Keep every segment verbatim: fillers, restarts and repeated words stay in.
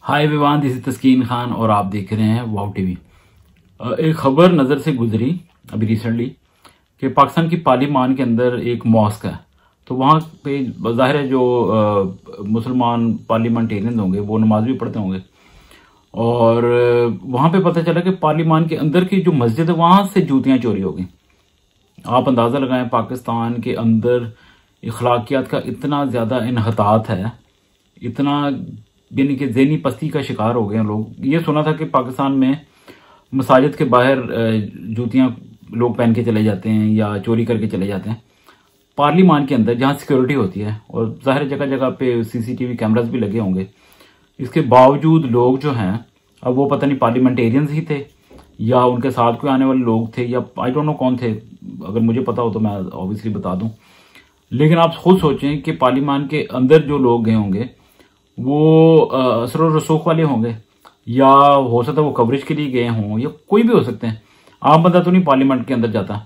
Hi Vivaan, this is Taskeen Khan और आप देख रहे हैं वाव टीवी। एक खबर नज़र से गुजरी अभी रिसेंटली कि पाकिस्तान की पार्लिमान के अंदर एक मॉस्क है। तो वहाँ पे ज़ाहिर है जो आ, मुसलमान पार्लियामेंटेरियन होंगे वो नमाज भी पढ़ते होंगे और वहाँ पे पता चला कि पार्लिमान के अंदर की जो मस्जिद है वहाँ से जूतियाँ चोरी हो गई। आप अंदाज़ा लगाएं, पाकिस्तान के अंदर अखलाकियात का इतना ज़्यादा इन्हतात है, इतना यानी कि ज़हनी पस्ती का शिकार हो गए हैं लोग। ये सुना था कि पाकिस्तान में मसाजिद के बाहर जूतियाँ लोग पहन के चले जाते हैं या चोरी करके चले जाते हैं। पार्लिमान के अंदर जहाँ सिक्योरिटी होती है और ज़ाहिर जगह जगह पे सीसीटीवी कैमरास भी लगे होंगे, इसके बावजूद लोग जो हैं, अब वो पता नहीं पार्लियामेंटेरियंस ही थे या उनके साथ कोई आने वाले लोग थे या आई डोंट नो कौन थे। अगर मुझे पता हो तो मैं ऑब्वियसली बता दूं, लेकिन आप खुद सोचें कि पार्लियामान के अंदर जो लोग गए होंगे वो असर और रसूख वाले होंगे या हो सकता है वो कवरेज के लिए गए हों या कोई भी हो सकते हैं। आम बंदा तो नहीं पार्लियामेंट के अंदर जाता।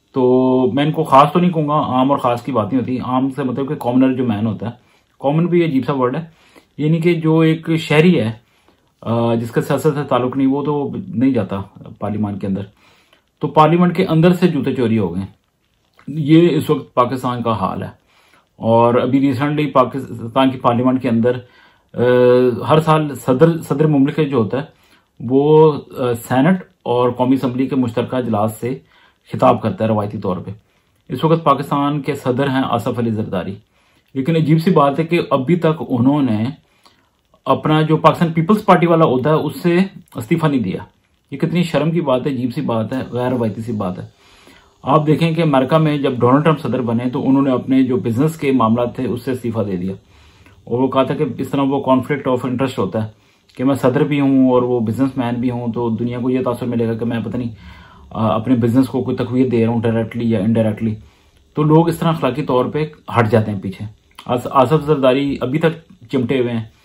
तो मैं इनको खास तो नहीं कहूँगा, आम और ख़ास की बात नहीं होती। आम से मतलब कि कॉमनर जो मैन होता है, कॉमन भी अजीब सा वर्ड है, यानी कि जो एक शहरी है जिसका सियासत से ताल्लुक नहीं, वो तो नहीं जाता पार्लियामेंट के अंदर। तो पार्लियामेंट के अंदर से जूते चोरी हो गए। ये इस वक्त पाकिस्तान का हाल है। और अभी रिसेंटली पाकिस्तान की पार्लियामेंट के अंदर आ, हर साल सदर सदर मुमलिकत जो होता है वो आ, सेनेट और कौमी असम्बली के मुश्तरका इजलास से खिताब करता है रवायती तौर पे। इस वक्त पाकिस्तान के सदर हैं आसफ अली जरदारी। लेकिन अजीब सी बात है कि अभी तक उन्होंने अपना जो पाकिस्तान पीपल्स पार्टी वाला होता है उससे इस्तीफा नहीं दिया। ये कितनी शर्म की बात है, अजीब सी बात है, गैर रवायती सी बात है। आप देखें कि अमेरिका में जब डोनाल्ड ट्रंप सदर बने तो उन्होंने अपने जो बिजनेस के मामला थे उससे इस्तीफा दे दिया और वो कहा था कि इस तरह वो कॉन्फ्लिक्ट ऑफ इंटरेस्ट होता है कि मैं सदर भी हूँ और वो बिजनेसमैन भी हूँ, तो दुनिया को ये तासुर मिलेगा कि मैं पता नहीं अपने बिजनेस को कोई तकवीत दे रहा हूँ डायरेक्टली या इनडायरेक्टली। तो लोग इस तरह अखलाकी तौर पर हट जाते हैं पीछे। आसफ जरदारी अभी तक चिमटे हुए हैं,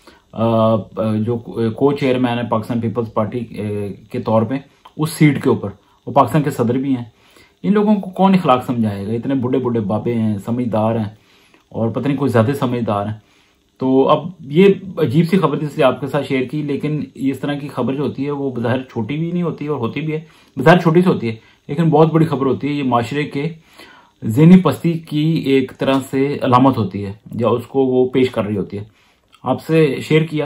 जो को चेयरमैन है पाकिस्तान पीपल्स पार्टी के तौर पर उस सीट के ऊपर, वो पाकिस्तान के सदर भी हैं। इन लोगों को कौन इखलाक समझाएगा? इतने बूढ़े बूढ़े बाबे हैं, समझदार हैं और पता नहीं कोई ज़्यादा समझदार हैं। तो अब ये अजीब सी खबर इसलिए आपके साथ शेयर की, लेकिन इस तरह की खबर जो होती है वो बाहर छोटी भी नहीं होती और होती भी है, बाहर छोटी सी होती है लेकिन बहुत बड़ी खबर होती है। ये माशरे के ज़हनी पस्ती की एक तरह से अलामत होती है या उसको वो पेश कर रही होती है। आपसे शेयर किया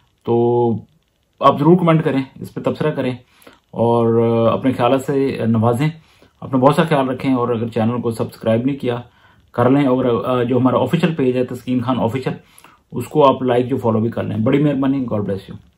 तो आप ज़रूर कमेंट करें, इस पर तबसरा करें और अपने ख्याल से नवाजें। अपना बहुत सा ख्याल रखें और अगर चैनल को सब्सक्राइब नहीं किया कर लें और जो हमारा ऑफिशियल पेज है तस्कीन खान ऑफिशियल, उसको आप लाइक जो फॉलो भी कर लें। बड़ी मेहरबानी। God bless you.